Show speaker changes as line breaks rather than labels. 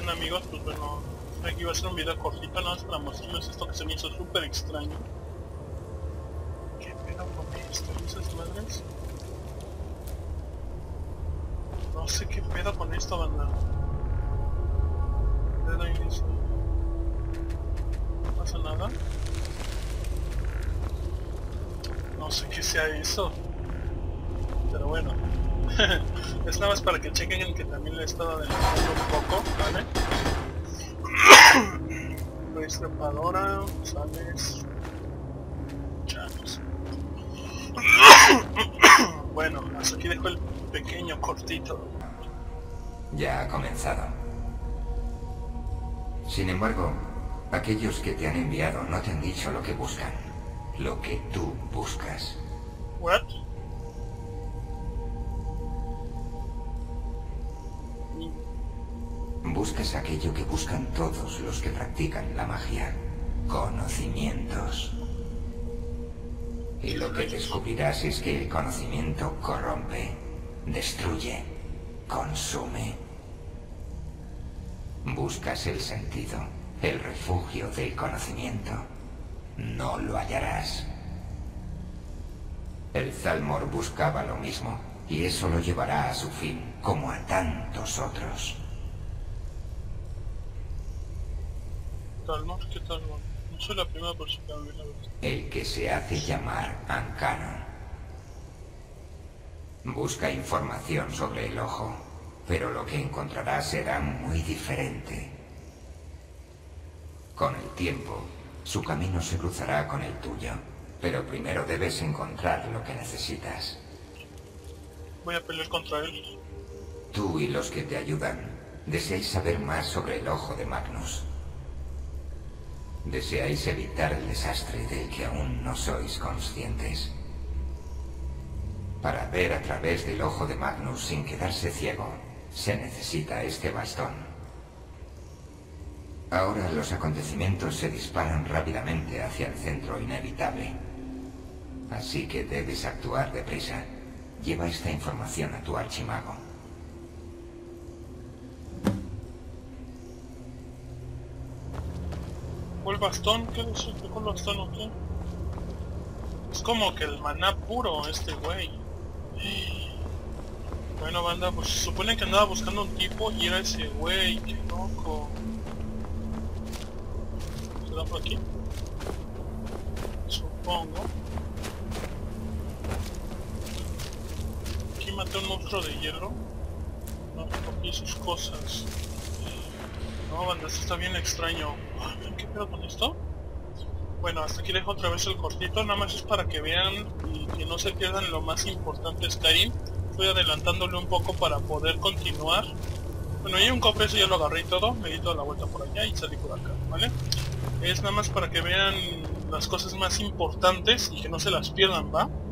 bien amigos, pues bueno, aquí va a ser un video cortito, nada más para mostrarles esto que se me hizo súper extraño. ¿Qué pedo con esto? ¿Esas madres? No sé qué pedo con esto, banda. Le doy inicio. No pasa nada. No sé qué sea eso. Pero bueno. Es nada más para que chequen el que también le he estado adelantando un poco, ¿vale? Pues trepadora, sales... Chanos. Bueno, hasta aquí dejo el pequeño cortito.
Ya ha comenzado. Sin embargo, aquellos que te han enviado no te han dicho lo que buscan. Lo que tú buscas.
¿What?
Buscas aquello que buscan todos los que practican la magia. Conocimientos. Y lo que descubrirás es que el conocimiento corrompe, destruye, consume. Buscas el sentido, el refugio del conocimiento. No lo hallarás. El Thalmor buscaba lo mismo, y eso lo llevará a su fin, como a tantos otros.
Thalmor, ¿qué Thalmor? No soy la primera persona que me la vez.
El que se hace llamar Ancano. Busca información sobre el ojo, pero lo que encontrará será muy diferente. Con el tiempo, su camino se cruzará con el tuyo, pero primero debes encontrar lo que necesitas.
Voy a pelear contra él.
Tú y los que te ayudan deseáis saber más sobre el ojo de Magnus. Deseáis evitar el desastre del que aún no sois conscientes. Para ver a través del ojo de Magnus sin quedarse ciego, se necesita este bastón. Ahora los acontecimientos se disparan rápidamente hacia el centro inevitable. Así que debes actuar deprisa. Lleva esta información a tu archimago.
¿Cuál bastón? ¿Qué es eso? ¿Cuál bastón o qué? Es como que el maná puro este güey. Bueno banda, pues se supone que andaba buscando un tipo y era ese güey, qué loco. ¿Será por aquí? Supongo. Aquí maté a un monstruo de hielo. No, cogí sus cosas. No banda, esto está bien extraño. ¿Qué pedo con esto? Bueno, hasta aquí dejo otra vez el cortito, nada más es para que vean y que no se pierdan lo más importante Skyrim. Estoy adelantándole un poco para poder continuar. Bueno, hay un cofre, eso ya lo agarré y todo, me di toda la vuelta por allá y salí por acá, ¿vale? Es nada más para que vean las cosas más importantes y que no se las pierdan, ¿va?